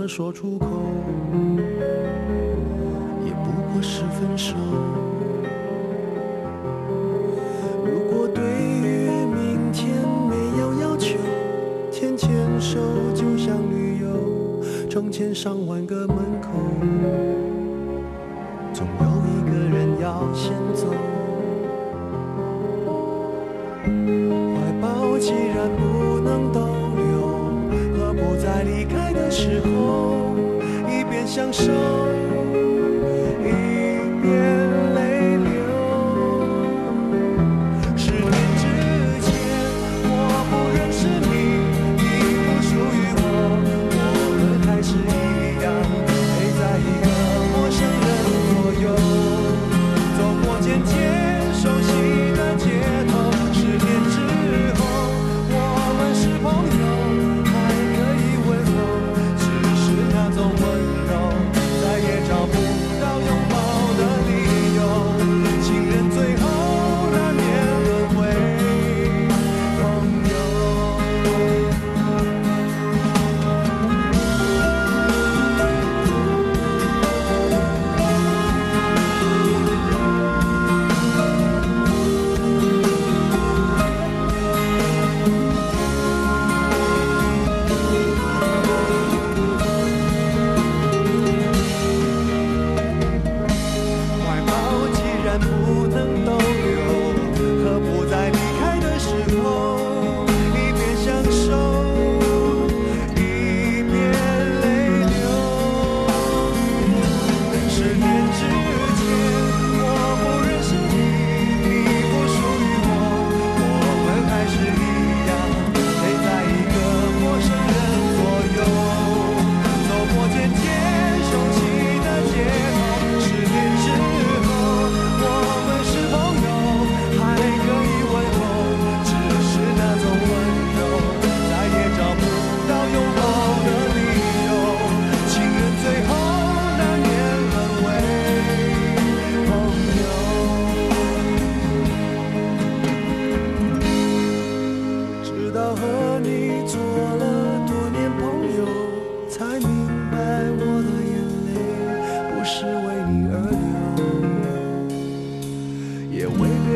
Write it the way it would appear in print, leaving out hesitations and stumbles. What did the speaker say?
说出口，也不过是分手。如果对于明天没有要求，牵牵手就像旅游，成千上万个门口，总有一个人要先走。怀抱既然不能逗留，何不在离开的时候，一边享受，一边泪流。10年之前，我不认识你，你不属于我，我们还是一样，陪在一个陌生人左右，走过渐渐熟悉的街头。10年之后，我们是朋友，还可以问候，只是那种温柔，再也找不到拥抱的理由。情人最后难免沦为朋友。怀抱既然不能逗留，何不在离开的时候，一边享受，一边泪流。10年之前，我不认识你，你不属于我，我们还是一样，陪在一个陌生人左右，走过渐渐熟悉的街头。10年之后，我们是朋友，还可以问候，只是那种温柔，再也找不到拥抱的理由。情人最后难免沦为朋友。直到和你做了多年朋友，才明白我的眼泪不是为你而流，也未必